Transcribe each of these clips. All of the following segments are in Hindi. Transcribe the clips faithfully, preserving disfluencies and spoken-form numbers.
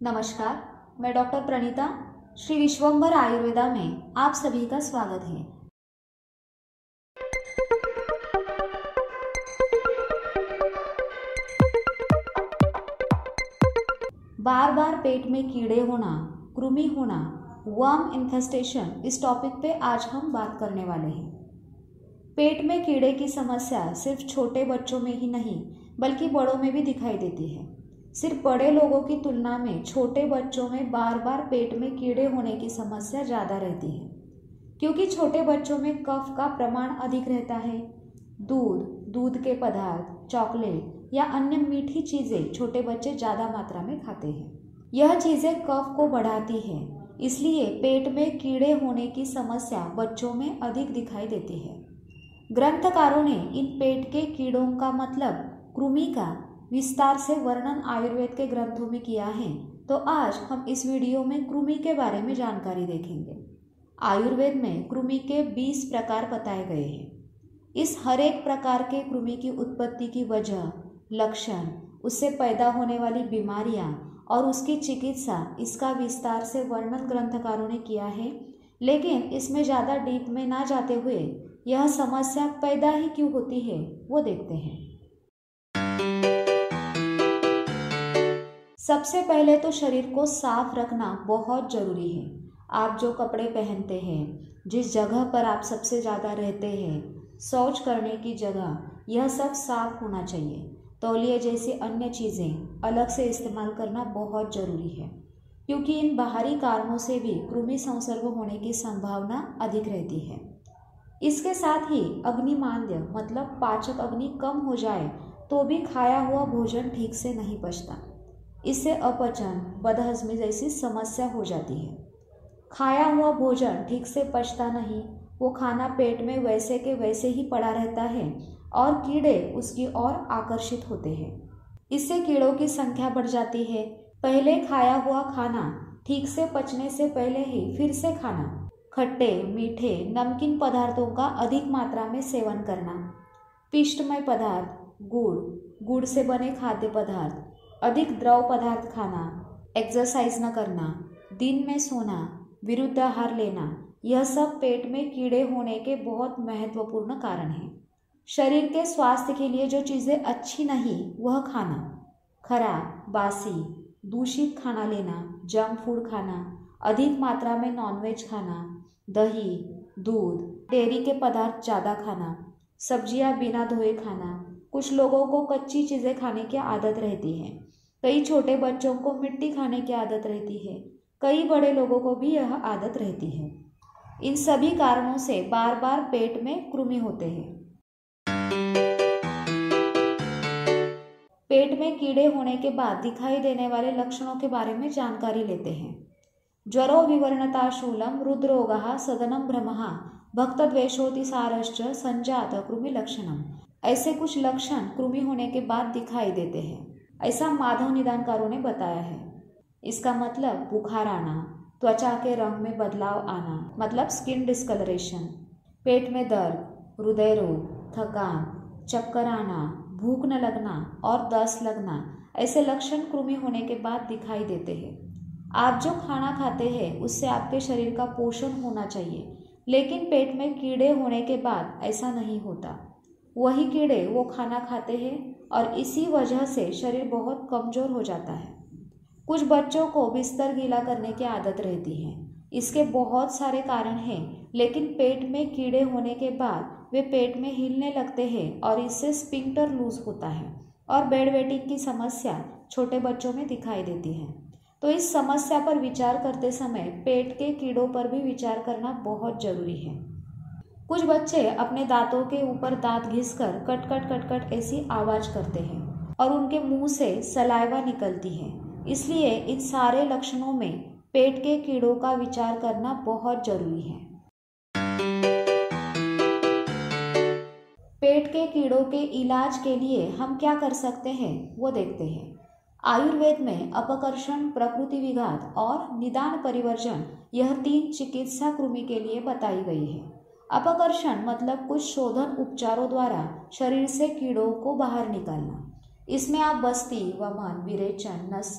नमस्कार, मैं डॉक्टर प्रणीता। श्री विश्वंभर आयुर्वेदा में आप सभी का स्वागत है। बार बार पेट में कीड़े होना, कृमि होना, वर्म इन्फेस्टेशन, इस टॉपिक पे आज हम बात करने वाले हैं। पेट में कीड़े की समस्या सिर्फ छोटे बच्चों में ही नहीं बल्कि बड़ों में भी दिखाई देती है। सिर्फ बड़े लोगों की तुलना में छोटे बच्चों में बार बार पेट में कीड़े होने की समस्या ज़्यादा रहती है, क्योंकि छोटे बच्चों में कफ का प्रमाण अधिक रहता है। दूध, दूध के पदार्थ, चॉकलेट या अन्य मीठी चीज़ें छोटे बच्चे ज़्यादा मात्रा में खाते हैं। यह चीज़ें कफ को बढ़ाती है, इसलिए पेट में कीड़े होने की समस्या बच्चों में अधिक दिखाई देती है। ग्रंथकारों ने इन पेट के कीड़ों का मतलब कृमि का विस्तार से वर्णन आयुर्वेद के ग्रंथों में किया है, तो आज हम इस वीडियो में कृमि के बारे में जानकारी देखेंगे। आयुर्वेद में कृमि के बीस प्रकार बताए गए हैं। इस हर एक प्रकार के कृमि की उत्पत्ति की वजह, लक्षण, उससे पैदा होने वाली बीमारियां और उसकी चिकित्सा, इसका विस्तार से वर्णन ग्रंथकारों ने किया है। लेकिन इसमें ज़्यादा डीप में ना जाते हुए यह समस्या पैदा ही क्यों होती है वो देखते हैं। सबसे पहले तो शरीर को साफ रखना बहुत ज़रूरी है। आप जो कपड़े पहनते हैं, जिस जगह पर आप सबसे ज़्यादा रहते हैं, शौच करने की जगह, यह सब साफ होना चाहिए। तौलिए जैसी अन्य चीज़ें अलग से इस्तेमाल करना बहुत ज़रूरी है, क्योंकि इन बाहरी कारणों से भी कृमि संसर्ग होने की संभावना अधिक रहती है। इसके साथ ही अग्निमांद्य मतलब पाचक अग्नि कम हो जाए तो भी खाया हुआ भोजन ठीक से नहीं पचता। इससे अपचन, बदहजमी जैसी समस्या हो जाती है। खाया हुआ भोजन ठीक से पचता नहीं, वो खाना पेट में वैसे के वैसे ही पड़ा रहता है और कीड़े उसकी ओर आकर्षित होते हैं। इससे कीड़ों की संख्या बढ़ जाती है। पहले खाया हुआ खाना ठीक से पचने से पहले ही फिर से खाना, खट्टे, मीठे, नमकीन पदार्थों का अधिक मात्रा में सेवन करना, पिष्टमय पदार्थ, गुड़, गुड़ से बने खाद्य पदार्थ, अधिक द्रव पदार्थ खाना, एक्सरसाइज न करना, दिन में सोना, विरुद्ध आहार लेना, यह सब पेट में कीड़े होने के बहुत महत्वपूर्ण कारण हैं। शरीर के स्वास्थ्य के लिए जो चीज़ें अच्छी नहीं वह खाना, खराब, बासी, दूषित खाना लेना, जंक फूड खाना, अधिक मात्रा में नॉनवेज खाना, दही, दूध, डेयरी के पदार्थ ज़्यादा खाना, सब्जियां बिना धोए खाना। कुछ लोगों को कच्ची चीज़ें खाने की आदत रहती है। कई छोटे बच्चों को मिट्टी खाने की आदत रहती है। कई बड़े लोगों को भी यह आदत रहती है। इन सभी कारणों से बार बार पेट में कृमि होते हैं। पेट में कीड़े होने के बाद दिखाई देने वाले लक्षणों के बारे में जानकारी लेते हैं। ज्वरो विवर्णता शूलम, रुद्रोगः, सदनम भ्रमः, भक्तद्वेषोतिसारश्च, संजात कृमि लक्षणम। ऐसे कुछ लक्षण कृमि होने के बाद दिखाई देते हैं, ऐसा माधव निदानकारों ने बताया है। इसका मतलब बुखार आना, त्वचा के रंग में बदलाव आना मतलब स्किन डिस्कलरेशन, पेट में दर्द, हृदय रोग, थकान, चक्कर आना, भूख न लगना और दस्त लगना, ऐसे लक्षण कृमि होने के बाद दिखाई देते हैं। आप जो खाना खाते हैं उससे आपके शरीर का पोषण होना चाहिए, लेकिन पेट में कीड़े होने के बाद ऐसा नहीं होता। वही कीड़े वो खाना खाते हैं और इसी वजह से शरीर बहुत कमज़ोर हो जाता है। कुछ बच्चों को बिस्तर गीला करने की आदत रहती है। इसके बहुत सारे कारण हैं, लेकिन पेट में कीड़े होने के बाद वे पेट में हिलने लगते हैं और इससे स्फिंक्टर लूज होता है और बेड वेटिंग की समस्या छोटे बच्चों में दिखाई देती है। तो इस समस्या पर विचार करते समय पेट के कीड़ों पर भी विचार करना बहुत ज़रूरी है। कुछ बच्चे अपने दांतों के ऊपर दांत घिसकर कट कट कट कट ऐसी आवाज़ करते हैं और उनके मुंह से सलाइवा निकलती है। इसलिए इन सारे लक्षणों में पेट के कीड़ों का विचार करना बहुत जरूरी है। पेट के कीड़ों के इलाज के लिए हम क्या कर सकते हैं वो देखते हैं। आयुर्वेद में अपकर्षण, प्रकृति विघात और निदान परिवर्जन, यह तीन चिकित्सा कृमि के लिए बताई गई है। अपकर्षण मतलब कुछ शोधन उपचारों द्वारा शरीर से कीड़ों को बाहर निकालना। इसमें आप बस्ती, वमन, विरेचन, नस्य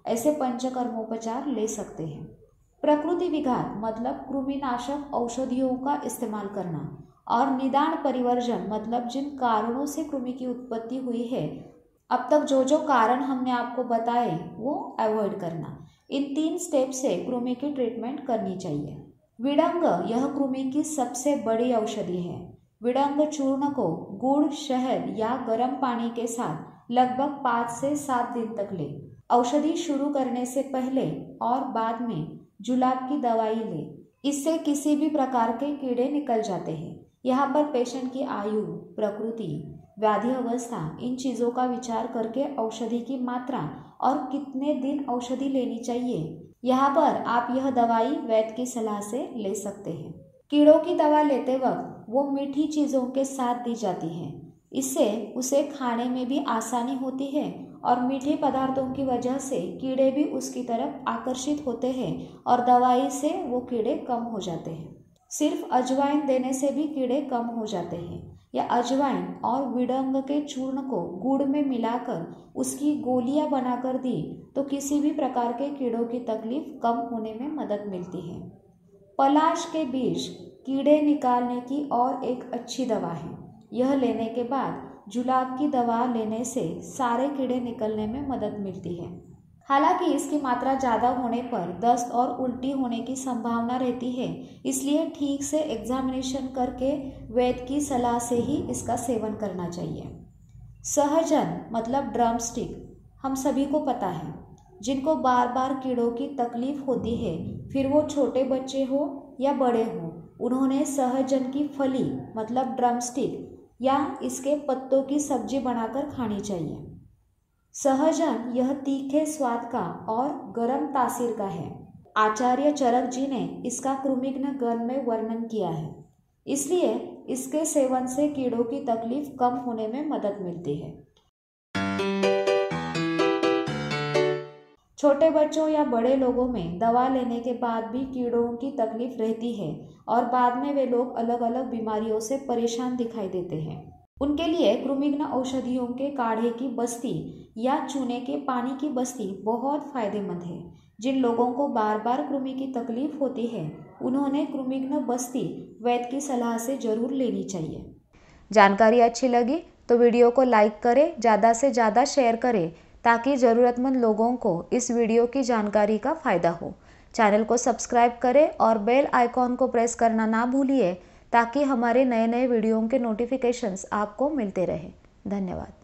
ऐसे पंचकर्मोपचार ले सकते हैं। प्रकृति विघात मतलब कृमिनाशक औषधियों का इस्तेमाल करना, और निदान परिवर्जन मतलब जिन कारणों से कृमि की उत्पत्ति हुई है, अब तक जो जो कारण हमने आपको बताए वो अवॉइड करना। इन तीन स्टेप से कृमि की ट्रीटमेंट करनी चाहिए। विडंग यह कृमि की सबसे बड़ी औषधि है। विडंग चूर्ण को गुड़, शहद या गर्म पानी के साथ लगभग पाँच से सात दिन तक ले। औषधि शुरू करने से पहले और बाद में जुलाब की दवाई ले। इससे किसी भी प्रकार के कीड़े निकल जाते हैं। यहाँ पर पेशेंट की आयु, प्रकृति, व्याधि अवस्था, इन चीज़ों का विचार करके औषधि की मात्रा और कितने दिन औषधि लेनी चाहिए, यहाँ पर आप यह दवाई वैद्य की सलाह से ले सकते हैं। कीड़ों की दवा लेते वक्त वो मीठी चीज़ों के साथ दी जाती है। इससे उसे खाने में भी आसानी होती है और मीठे पदार्थों की वजह से कीड़े भी उसकी तरफ आकर्षित होते हैं और दवाई से वो कीड़े कम हो जाते हैं। सिर्फ अजवाइन देने से भी कीड़े कम हो जाते हैं, या अजवाइन और विडंग के चूर्ण को गुड़ में मिलाकर उसकी गोलियां बनाकर दी तो किसी भी प्रकार के कीड़ों की तकलीफ कम होने में मदद मिलती है। पलाश के बीज कीड़े निकालने की और एक अच्छी दवा है। यह लेने के बाद जुलाब की दवा लेने से सारे कीड़े निकलने में मदद मिलती है। हालांकि इसकी मात्रा ज़्यादा होने पर दस्त और उल्टी होने की संभावना रहती है, इसलिए ठीक से एग्जामिनेशन करके वैद्य की सलाह से ही इसका सेवन करना चाहिए। सहजन मतलब ड्रम स्टिक हम सभी को पता है। जिनको बार बार कीड़ों की तकलीफ होती है, फिर वो छोटे बच्चे हो या बड़े हो, उन्होंने सहजन की फली मतलब ड्रम स्टिक या इसके पत्तों की सब्जी बनाकर खानी चाहिए। सहजन यह तीखे स्वाद का और गर्म तासीर का है। आचार्य चरक जी ने इसका कृमिघ्न गण में वर्णन किया है, इसलिए इसके सेवन से कीड़ों की तकलीफ कम होने में मदद मिलती है। छोटे बच्चों या बड़े लोगों में दवा लेने के बाद भी कीड़ों की तकलीफ रहती है और बाद में वे लोग अलग अलग बीमारियों से परेशान दिखाई देते हैं। उनके लिए कृमिघ्न औषधियों के काढ़े की बस्ती या चूने के पानी की बस्ती बहुत फायदेमंद है। जिन लोगों को बार बार कृमि की तकलीफ होती है, उन्होंने कृमिघ्न बस्ती वैद्य की सलाह से जरूर लेनी चाहिए। जानकारी अच्छी लगी तो वीडियो को लाइक करें, ज़्यादा से ज़्यादा शेयर करें ताकि ज़रूरतमंद लोगों को इस वीडियो की जानकारी का फ़ायदा हो। चैनल को सब्सक्राइब करें और बेल आइकॉन को प्रेस करना ना भूलिए ताकि हमारे नए नए वीडियो के नोटिफिकेशंस आपको मिलते रहे। धन्यवाद।